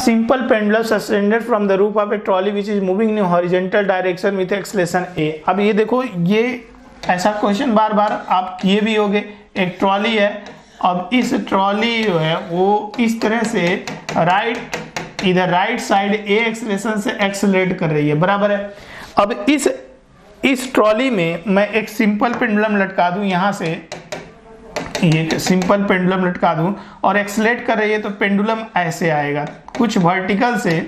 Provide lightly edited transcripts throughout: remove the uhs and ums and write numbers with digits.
Simple pendulum suspended from the roof of a trolley which is moving in horizontal direction with acceleration a। अब ये देखो, ये ऐसा question बार बार आप किए भी होगे। एक ट्रॉली है, अब इस ट्रॉली जो है वो इस तरह से इधर राइट साइड a एक्सेलरेशन से एक्सेलरेट कर रही है, बराबर है। अब इस ट्रॉली में मैं एक सिंपल पेंडुलम लटका दूं, यहां से ये सिंपल पेंडुलम लटका दूं और एक्सेलरेट कर रही है, तो पेंडुलम ऐसे आएगा, कुछ वर्टिकल से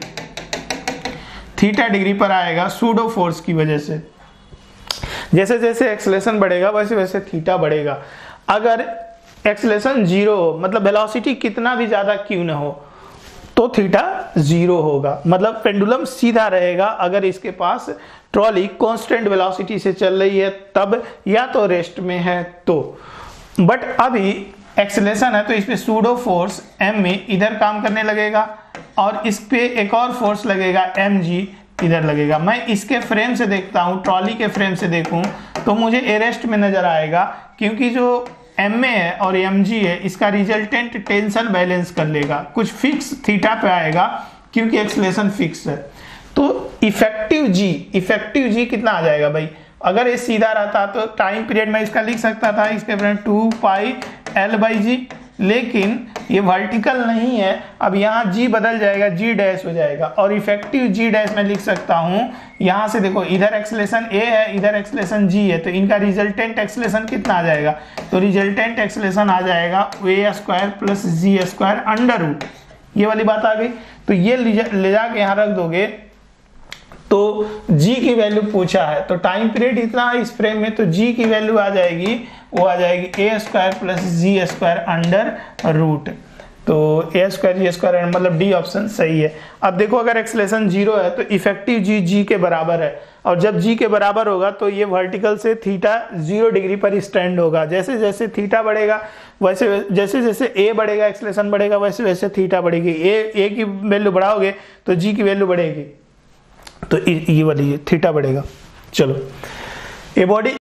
थीटा डिग्री पर आएगा सूडो फोर्स की वजह से। जैसे जैसे एक्सेलरेशन बढ़ेगा वैसे वैसे थीटा बढ़ेगा। अगर एक्सेलरेशन 0 हो, मतलब वेलोसिटी कितना भी ज्यादा क्यों ना हो, तो थीटा 0 होगा, मतलब पेंडुलम सीधा रहेगा। अगर इसके पास ट्रॉली कांस्टेंट वेलोसिटी से चल रही है तब, या तो रेस्ट में है तो। बट अभी एक्सेलरेशन है तो इस पे सूडो फोर्स m में इधर काम करने लगेगा और इस पे एक और फोर्स लगेगा mg इधर लगेगा। मैं इसके फ्रेम से देखता हूं, ट्रॉली के फ्रेम से देखूं तो मुझे एरेस्ट में नजर आएगा, क्योंकि जो ma है और mg है इसका रिजल्टेंट टेंशन बैलेंस कर लेगा, कुछ फिक्स थीटा पे आएगा क्योंकि एक्सेलरेशन फिक्स है। तो इफेक्टिव g कितना आ जाएगा भाई? अगर ये सीधा रहता तो टाइम पीरियड में इसका लिख सकता था, इसके फ्रेंड 2 पाई l/g, लेकिन ये वर्टिकल नहीं है। अब यहाँ g बदल जाएगा, g डैश हो जाएगा और इफेक्टिव g डैश में लिख सकता हूँ। यहाँ से देखो, इधर एक्सेलरेशन a है, इधर एक्सेलरेशन g है, तो इनका रिजल्टेंट एक्सेलरेशन कितना आ जाएगा? तो रिजल्टेंट एक्सेलरेशन आ जाएगा a² plus g² under root. ये वाली बात आ गई। तो ये ले जाके यहाँ रख दोगे तो g की वैल्यू पूछा है, तो टाइम पीरियड इतना है इस फ्रेम में, तो g की वैल्यू आ जाएगी, वो आ जाएगी a² plus g² under root. तो a² g² मतलब डी ऑप्शन सही है। अब देखो, अगर एक्सेलरेशन 0 है तो इफेक्टिव g के बराबर है, और जब g के बराबर होगा तो ये वर्टिकल से थीटा 0 डिग्री पर स्टैंड होगा। जैसे जैसे थीटा बढ़ेगा वैसे जैसे जैसे a बढ़ेगा, एक्सेलरेशन बढ़ेगा, वैसे वैसे थीटा बढ़ेगी। a की वैल्यू बढ़ाओगे तो g की वैल्यू बढ़ेगी, तो ये वाली थीटा बढ़ेगा। चलो, ए बॉडी